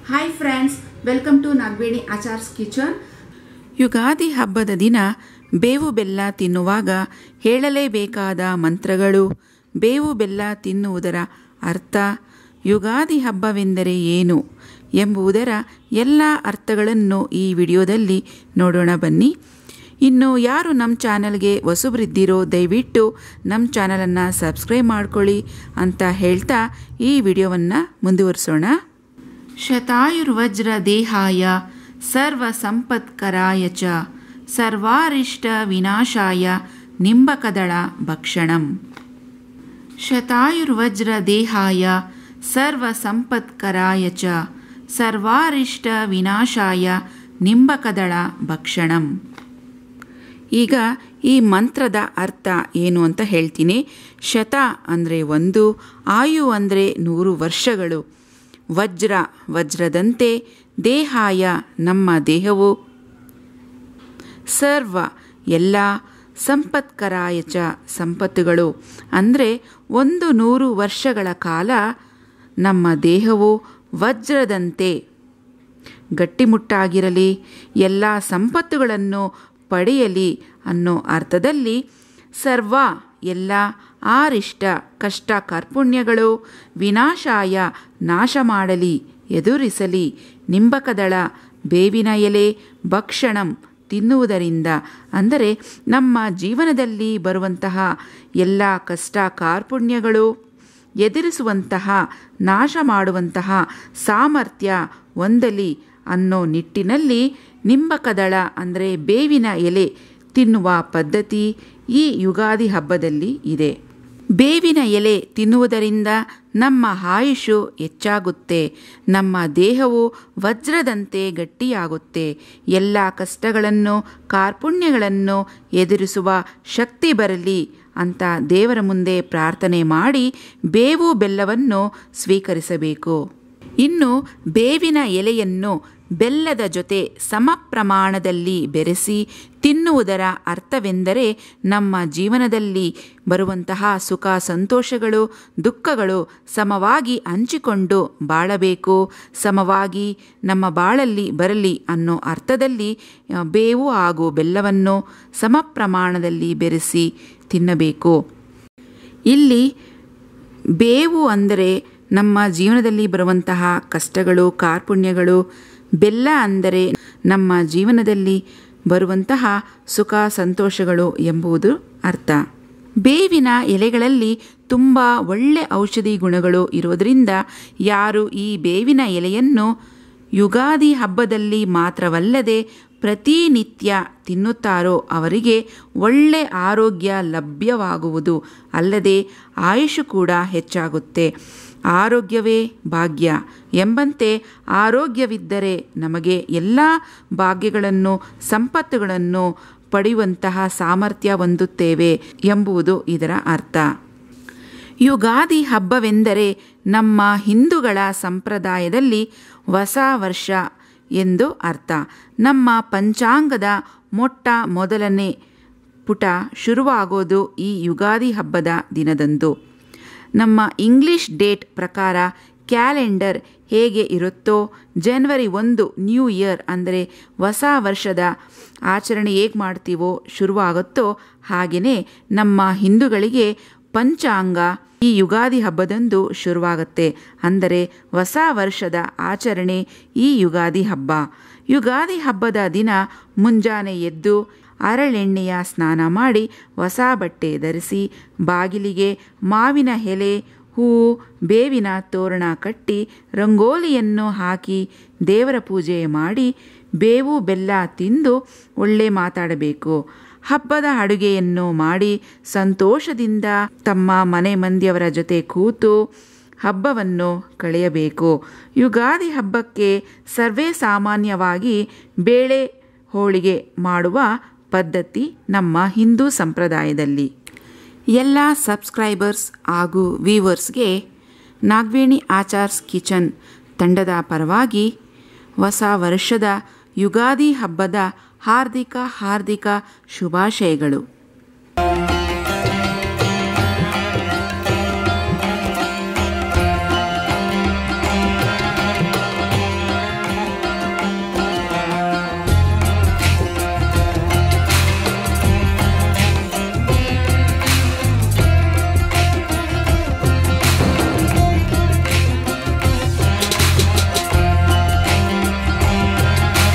Hi friends, welcome to Nagaveni Achar's kitchen. Ugadi ಹಬ್ಬದ ದಿನ ಬೇವು ಬೆಲ್ಲ ತಿನ್ನುವಾಗ ಹೇಳಲೇಬೇಕಾದ ಮಂತ್ರಗಳು, ಬೇವು ಬೆಲ್ಲ ತಿನ್ನುವುದರ ಅರ್ಥ, ಯುಗಾದಿ ಹಬ್ಬವೆಂದರೆ ಏನು ಎಂಬುದರ ಎಲ್ಲ ಅರ್ಥಗಳನ್ನು ಈ ವಿಡಿಯೋದಲ್ಲಿ ನೋಡೋಣ ಬನ್ನಿ. ಇನ್ನು ಯಾರು ನಮ್ಮ ಚಾನಲ್ಗೆ ಹೊಸಬರಿದ್ದೀರೋ ದಯವಿಟ್ಟು ನಮ್ಮ ಚಾನಲನ್ನು ಸಬ್ಸ್ಕ್ರೈಬ್ ಮಾಡ್ಕೊಳ್ಳಿ ಅಂತ ಹೇಳ್ತಾ ಈ ವಿಡಿಯೋವನ್ನು ಮುಂದುವರಿಸೋಣ. ಶತಾಯುರ್ವಜ್ರ ದೇಹಾಯ ಸರ್ವ ಸಂಪತ್ಕರಾಯ ಚ ಸರ್ವಾರಿಷ್ಟ ವಿನಾಶಾಯ ನಿಂಬಕದಳ ಭಕ್ಷಣಂ. ಶತಾಯುರ್ವಜ್ರ ದೇಹಾಯ ಸರ್ವ ಸಂಪತ್ಕರಾಯ ಚ ಸರ್ವಾರಿಷ್ಟ ವಿನಾಶಾಯ ನಿಂಬಕದಳ ಭಕ್ಷಣಂ. ಈಗ ಈ ಮಂತ್ರದ ಅರ್ಥ ಏನು ಅಂತ ಹೇಳ್ತೀನಿ. ಶತ ಅಂದರೆ 1, ಆಯು ಅಂದರೆ 100 ವರ್ಷಗಳು, ವಜ್ರ ವಜ್ರದಂತೆ, ದೇಹಾಯ ನಮ್ಮ ದೇಹವು, ಸರ್ವ ಎಲ್ಲ, ಸಂಪತ್ಕರಾಯ ಚ ಸಂಪತ್ತುಗಳು ಅಂದರೆ 100 ವರ್ಷಗಳ ಕಾಲ ನಮ್ಮ ದೇಹವು ವಜ್ರದಂತೆ ಗಟ್ಟಿಮುಟ್ಟಾಗಿರಲಿ, ಎಲ್ಲ ಸಂಪತ್ತುಗಳನ್ನು ಪಡೆಯಲಿ ಅನ್ನೋ ಅರ್ಥದಲ್ಲಿ ಸರ್ವ ಎಲ್ಲ, ಆರಿಷ್ಟ ಕಷ್ಟ ಕಾರ್ಪುಣ್ಯಗಳು, ವಿನಾಶಾಯ ನಾಶ ಮಾಡಲಿ ಎದುರಿಸಲಿ, ನಿಂಬಕದಳ ಬೇವಿನ ಎಲೆ, ಭಕ್ಷಣಂ ತಿನ್ನುವುದರಿಂದ ಅಂದರೆ ನಮ್ಮ ಜೀವನದಲ್ಲಿ ಬರುವಂತಹ ಎಲ್ಲ ಕಷ್ಟ ಕಾರ್ಪುಣ್ಯಗಳು ಎದುರಿಸುವಂತಹ ನಾಶ ಮಾಡುವಂತಹ ಸಾಮರ್ಥ್ಯ ಹೊಂದಲಿ ಅನ್ನೋ ನಿಟ್ಟಿನಲ್ಲಿ ನಿಂಬಕದಳ ಅಂದರೆ ಬೇವಿನ ಎಲೆ ತಿನ್ನುವ ಪದ್ಧತಿ ಈ ಯುಗಾದಿ ಹಬ್ಬದಲ್ಲಿ ಇದೆ. ಬೇವಿನ ಎಲೆ ತಿನ್ನುವುದರಿಂದ ನಮ್ಮ ಆಯುಷು ಹೆಚ್ಚಾಗುತ್ತೆ, ನಮ್ಮ ದೇಹವು ವಜ್ರದಂತೆ ಗಟ್ಟಿಯಾಗುತ್ತೆ, ಎಲ್ಲ ಕಷ್ಟಗಳನ್ನು ಕಾರ್ಪುಣ್ಯಗಳನ್ನು ಎದುರಿಸುವ ಶಕ್ತಿ ಬರಲಿ ಅಂತ ದೇವರ ಮುಂದೆ ಪ್ರಾರ್ಥನೆ ಮಾಡಿ ಬೇವು ಬೆಲ್ಲವನ್ನು ಸ್ವೀಕರಿಸಬೇಕು. ಇನ್ನು ಬೇವಿನ ಎಲೆಯನ್ನು ಬೆಲ್ಲದ ಜೊತೆ ಸಮ ಪ್ರಮಾಣದಲ್ಲಿ ಬೆರೆಸಿ ತಿನ್ನುವುದರ ಅರ್ಥವೆಂದರೆ ನಮ್ಮ ಜೀವನದಲ್ಲಿ ಬರುವಂತಹ ಸುಖ ಸಂತೋಷಗಳು ದುಃಖಗಳು ಸಮವಾಗಿ ಹಂಚಿಕೊಂಡು ಬಾಳಬೇಕು, ಸಮವಾಗಿ ನಮ್ಮ ಬಾಳಲ್ಲಿ ಬರಲಿ ಅನ್ನೋ ಅರ್ಥದಲ್ಲಿ ಬೇವು ಹಾಗೂ ಬೆಲ್ಲವನ್ನು ಸಮ ಪ್ರಮಾಣದಲ್ಲಿ ಬೆರೆಸಿ ತಿನ್ನಬೇಕು. ಇಲ್ಲಿ ಬೇವು ಅಂದರೆ ನಮ್ಮ ಜೀವನದಲ್ಲಿ ಬರುವಂತಹ ಕಷ್ಟಗಳು ಕಾರ್ಪುಣ್ಯಗಳು, ಬೆಲ್ಲ ಅಂದರೆ ನಮ್ಮ ಜೀವನದಲ್ಲಿ ಬರುವಂತಹ ಸುಖ ಸಂತೋಷಗಳು ಎಂಬುದು ಅರ್ಥ. ಬೇವಿನ ಎಲೆಗಳಲ್ಲಿ ತುಂಬ ಒಳ್ಳೆ ಔಷಧಿ ಗುಣಗಳು ಇರೋದರಿಂದ ಯಾರು ಈ ಬೇವಿನ ಎಲೆಯನ್ನು ಯುಗಾದಿ ಹಬ್ಬದಲ್ಲಿ ಮಾತ್ರವಲ್ಲದೆ ಪ್ರತಿನಿತ್ಯ ತಿನ್ನುತ್ತಾರೋ ಅವರಿಗೆ ಒಳ್ಳೆ ಆರೋಗ್ಯ ಲಭ್ಯವಾಗುವುದು ಅಲ್ಲದೆ ಆಯುಷು ಕೂಡ ಹೆಚ್ಚಾಗುತ್ತೆ. ಆರೋಗ್ಯವೇ ಭಾಗ್ಯ ಎಂಬಂತೆ ಆರೋಗ್ಯವಿದ್ದರೆ ನಮಗೆ ಎಲ್ಲ ಭಾಗ್ಯಗಳನ್ನು ಸಂಪತ್ತುಗಳನ್ನು ಪಡೆಯುವಂತಹ ಸಾಮರ್ಥ್ಯ ಹೊಂದುತ್ತೇವೆ ಎಂಬುದು ಇದರ ಅರ್ಥ. ಯುಗಾದಿ ಹಬ್ಬವೆಂದರೆ ನಮ್ಮ ಹಿಂದೂಗಳ ಸಂಪ್ರದಾಯದಲ್ಲಿ ಹೊಸ ವರ್ಷ ಎಂದು ಅರ್ಥ. ನಮ್ಮ ಪಂಚಾಂಗದ ಮೊದಲನೇ ಪುಟ ಶುರುವಾಗೋದು ಈ ಯುಗಾದಿ ಹಬ್ಬದ ದಿನದಂದು. ನಮ್ಮ ಇಂಗ್ಲಿಷ್ ಡೇಟ್ ಪ್ರಕಾರ ಕ್ಯಾಲೆಂಡರ್ ಹೇಗೆ ಇರುತ್ತೋ ಜನವರಿ 1 ನ್ಯೂ ಇಯರ್ ಅಂದರೆ ಹೊಸ ವರ್ಷದ ಆಚರಣೆ ಹೇಗೆ ಮಾಡ್ತೀವೋ ಶುರುವಾಗುತ್ತೋ ಹಾಗೆಯೇ ನಮ್ಮ ಹಿಂದೂಗಳಿಗೆ ಪಂಚಾಂಗ ಈ ಯುಗಾದಿ ಹಬ್ಬದಂದು ಶುರುವಾಗುತ್ತೆ. ಅಂದರೆ ಹೊಸ ವರ್ಷದ ಆಚರಣೆ ಈ ಯುಗಾದಿ ಹಬ್ಬ. ಯುಗಾದಿ ಹಬ್ಬದ ದಿನ ಮುಂಜಾನೆ ಎದ್ದು ಹರಳೆಣ್ಣೆಯ ಸ್ನಾನ ಮಾಡಿ ಹೊಸ ಬಟ್ಟೆ ಧರಿಸಿ ಬಾಗಿಲಿಗೆ ಮಾವಿನ ಎಲೆ ಹೂವು ಬೇವಿನ ತೋರಣ ಕಟ್ಟಿ ರಂಗೋಲಿಯನ್ನು ಹಾಕಿ ದೇವರ ಪೂಜೆ ಮಾಡಿ ಬೇವು ಬೆಲ್ಲ ತಿಂದು ಒಳ್ಳೆ ಮಾತಾಡಬೇಕು. ಹಬ್ಬದ ಅಡುಗೆಯನ್ನು ಮಾಡಿ ಸಂತೋಷದಿಂದ ತಮ್ಮ ಮನೆ ಮಂದಿಯವರ ಜೊತೆ ಕೂತು ಹಬ್ಬವನ್ನು ಕಳೆಯಬೇಕು. ಯುಗಾದಿ ಹಬ್ಬಕ್ಕೆ ಸರ್ವೇ ಸಾಮಾನ್ಯವಾಗಿ ಬೇಳೆ ಹೋಳಿಗೆ ಮಾಡುವ ಪದ್ಧತಿ ನಮ್ಮ ಹಿಂದೂ ಸಂಪ್ರದಾಯದಲ್ಲಿ. ಎಲ್ಲ ಸಬ್ಸ್ಕ್ರೈಬರ್ಸ್ ಹಾಗೂ ವ್ಯೂವರ್ಸ್ಗೆ ನಾಗವೇಣಿ ಆಚಾರ್ಸ್ ಕಿಚನ್ ತಂಡದ ಪರವಾಗಿ ಹೊಸ ವರ್ಷದ ಯುಗಾದಿ ಹಬ್ಬದ ಹಾರ್ದಿಕ ಶುಭಾಶಯಗಳು.